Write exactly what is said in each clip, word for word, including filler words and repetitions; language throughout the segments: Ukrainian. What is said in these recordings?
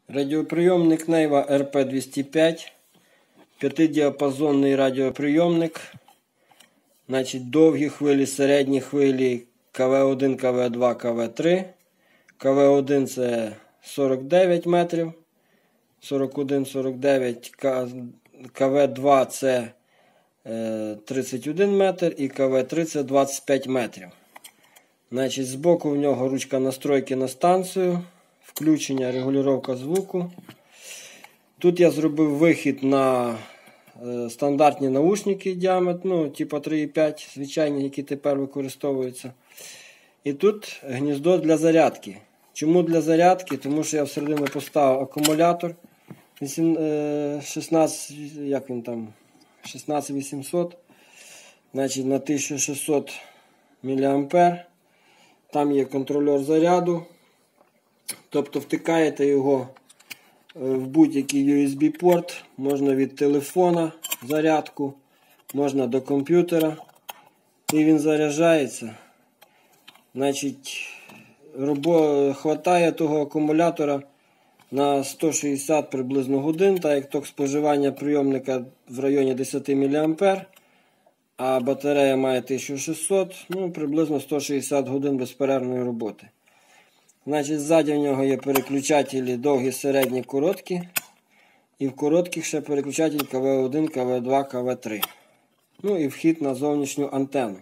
Радіоприйомник Нейва ар пі двісті п'ять, п'ятидіапазонний радіоприйомник. Значить, довгі хвилі, середні хвилі ка ве один, ка ве два, ка ве три. ка ве один це сорок дев'ять метрів, сорок один сорок дев'ять, ка ве два це тридцять один метр і ка ве три це двадцять п'ять метрів. Значить, збоку в нього ручка настройки на станцію, включення, регулювання звуку. Тут я зробив вихід на е, стандартні наушники діаметр, ну, типу три і п'ять, звичайні, які тепер використовуються. І тут гніздо для зарядки. Чому для зарядки? Тому що я всередину поставив акумулятор шістнадцять, як він там, шістнадцять вісімсот, значить на тисячу шістсот міліампер. Там є контролер заряду. Тобто втикаєте його в будь-який ю ес бі порт, можна від телефона зарядку, можна до комп'ютера, і він заряджається. Значить, робо... хватає того акумулятора на сто шістдесят приблизно годин, так як ток споживання прийомника в районі десять міліампер, а батарея має тисячу шістсот, ну приблизно сто шістдесят годин безперервної роботи. Значить, ззаді в нього є переключателі довгі, середні, короткі. І в коротких ще переключатель ка ве один, ка ве два, ка ве три. Ну і вхід на зовнішню антенну.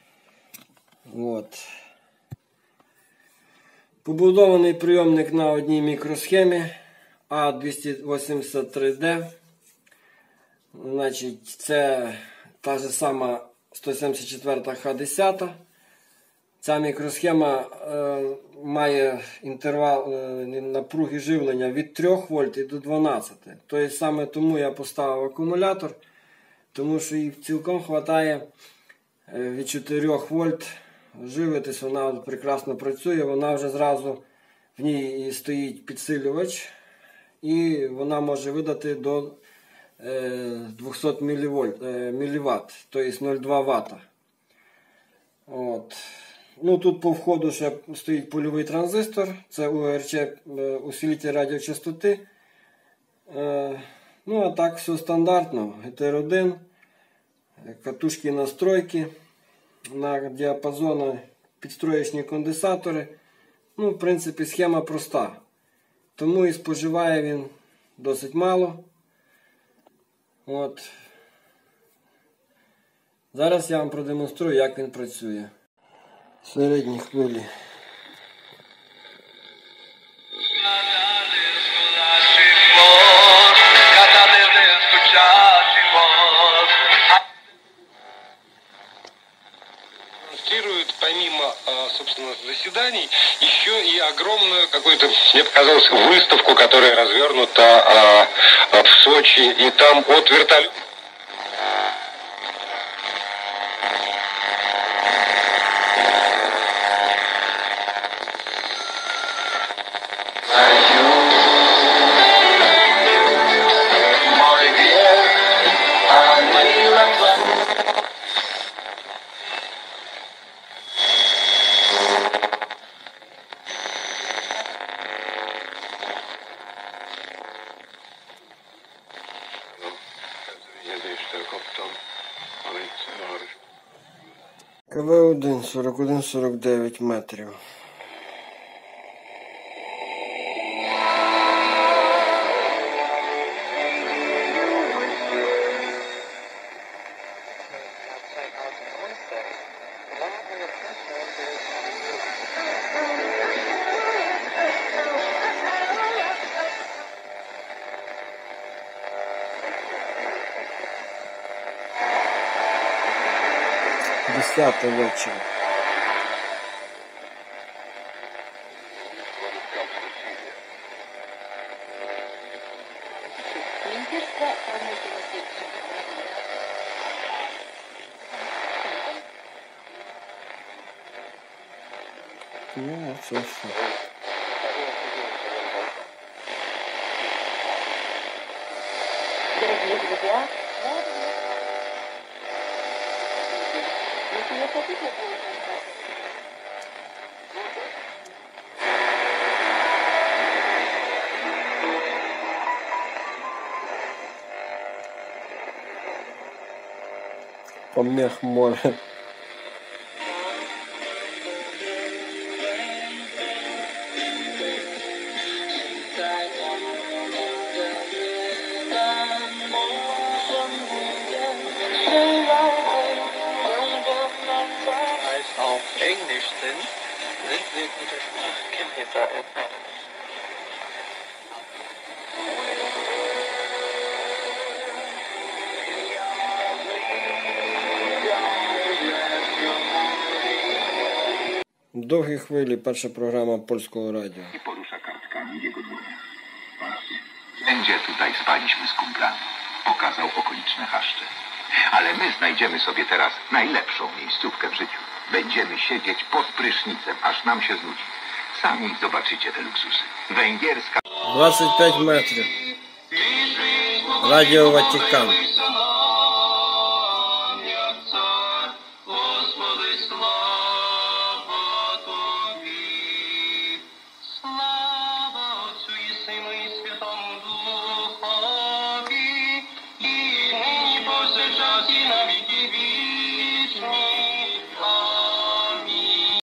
От. Побудований прийомник на одній мікросхемі а двісті вісімдесят три де. Значить, це та ж сама сто сімдесят чотири ха десять. Ця мікросхема е, має інтервал е, напруги живлення від трьох вольт і до дванадцяти. Тобто саме тому я поставив акумулятор, тому що їй цілком вистачає е, від чотирьох вольт живитись, вона прекрасно працює, вона вже зразу в ній стоїть підсилювач і вона може видати до е, двісті мілівольт, е, міліватт, тобто нуль цілих два ватта. От. Ну, тут по входу ще стоїть польовий транзистор, це у ар че усилитель радіочастоти. Е, ну, а так все стандартно. ге те ар один, катушки настройки, на діапазони, підстроєчні конденсатори. Ну, в принципі, схема проста. Тому і споживає він досить мало. От. Зараз я вам продемонструю, як він працює. Середні хвилі. Демонстрирует помимо, собственно, заседаний еще и огромную какую-то, мне показалось, выставку, которая развернута в Сочи, и там от вертолета. ка ве один сорок один сорок дев'ять метрів. Десята вечора. Ну, це все. Дорогие друзья, если вы хотите получать помех море. Auf Englisch sind, sind wir gute Sprachkenntnisse. Довгі хвилі, перша програма Польського радіо. I porusza kartkami w jego dłoniach. Będzie tutaj spaliśmy z kumplami. Pokazał okoliczne chaszcze. Ale my znajdziemy sobie teraz najlepszą miejscówkę w życiu. Będziemy siedzieć pod prysznicem, aż nam się znudzi. Sami zobaczycie te luksusy. Węgierska... двадцять п'ять метрів. Радіо Ватикан.